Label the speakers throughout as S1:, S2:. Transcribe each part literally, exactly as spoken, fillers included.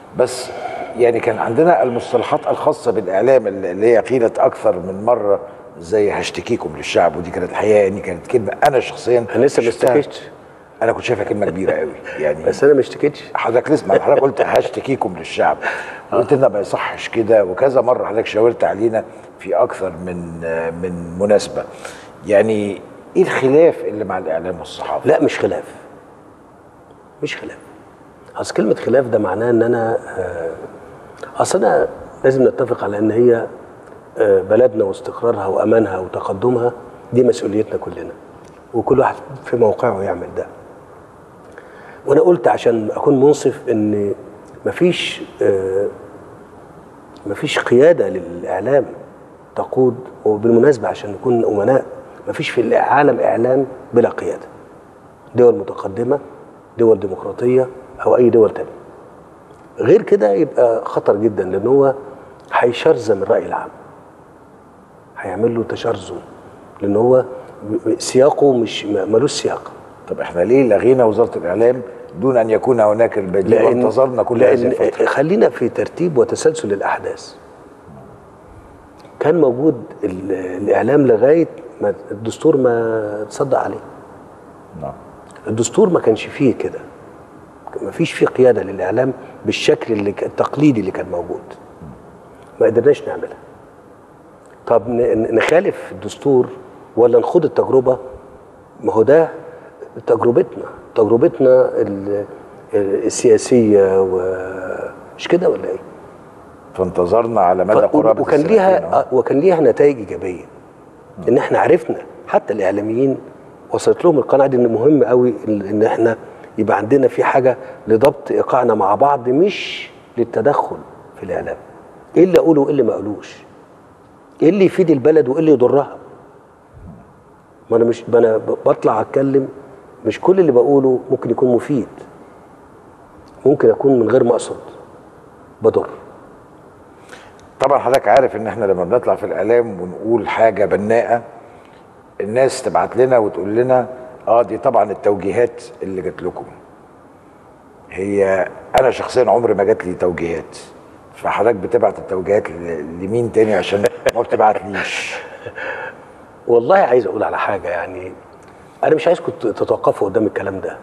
S1: بس يعني كان عندنا المصطلحات الخاصه بالاعلام اللي هي قيلت اكثر من مره، زي هشتكيكم للشعب، ودي كانت الحقيقه يعني كانت كلمه انا شخصيا
S2: انا لسه ما
S1: شفتها.
S2: اشتكيتش.
S1: انا كنت شايفها كلمه كبيره قوي يعني.
S2: بس انا ما اشتكيتش.
S1: حضرتك لسه، ما حضرتك قلت هشتكيكم للشعب، وقلت لنا ما يصحش كده، وكذا مره حضرتك شاورت علينا في اكثر من من مناسبه. يعني ايه الخلاف اللي مع الاعلام والصحافه؟
S2: لا مش خلاف، مش خلاف. اصل كلمه خلاف ده معناه ان انا آه، اصل انا لازم نتفق على ان هي آه، بلدنا واستقرارها وامانها وتقدمها دي مسؤوليتنا كلنا، وكل واحد في موقعه يعمل ده. وانا قلت عشان اكون منصف ان مفيش آه، مفيش قياده للاعلام تقود. وبالمناسبه عشان نكون امناء، مفيش في العالم اعلام بلا قياده. دول متقدمه، دول ديمقراطيه، او اي دول تانية. غير كده يبقى خطر جدا، لان هو هيشرذم الراي العام، هيعمل له تشرذم، لان هو سياقه مش ملوش سياق.
S1: طب احنا ليه لغينا وزاره الاعلام دون ان يكون هناك البديل وانتظرنا كل هذه الفتره؟
S2: خلينا في ترتيب وتسلسل الاحداث. كان موجود الاعلام لغايه ما الدستور ما تصدق عليه.
S1: نعم.
S2: الدستور ما كانش فيه كده، ما فيش فيه قياده للاعلام بالشكل اللي التقليدي اللي كان موجود. ما قدرناش نعملها. طب نخالف الدستور ولا نخوض التجربه؟ ما هو ده تجربتنا، تجربتنا السياسيه، ومش كده ولا ايه؟
S1: فانتظرنا على مدى قرابه
S2: وكان ليها وكان ليها نتائج ايجابيه. ان احنا عرفنا، حتى الاعلاميين وصلت لهم القناعه دي ان مهم قوي ان احنا يبقى عندنا في حاجه لضبط ايقاعنا مع بعض، مش للتدخل في الاعلام. ايه اللي اقوله وايه اللي ما اقولوش؟ ايه اللي يفيد البلد وايه اللي يضرها؟ ما انا مش انا بطلع اتكلم، مش كل اللي بقوله ممكن يكون مفيد، ممكن اكون من غير ما اقصد بضر.
S1: طبعا حضرتك عارف ان احنا لما بنطلع في الاعلام ونقول حاجه بناءه، الناس تبعت لنا وتقول لنا اه دي طبعا التوجيهات اللي جات لكم. هي انا شخصيا عمري ما جات لي توجيهات، فحضرتك بتبعت التوجيهات لمين تاني عشان ما بتبعتليش؟
S2: والله عايز اقول على حاجه، يعني انا مش عايزكم تتوقفوا قدام الكلام ده.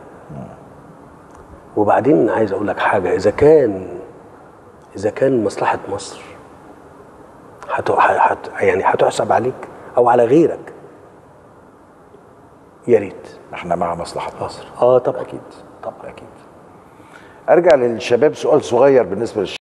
S2: وبعدين عايز اقول لك حاجه، اذا كان اذا كان مصلحه مصر هت... هت... يعني هتحسب عليك او على غيرك، يا ريت.
S1: احنا مع مصلحه مصر.
S2: اه طبعا
S1: اكيد طبعا اكيد. ارجع للشباب، سؤال صغير بالنسبه للشباب.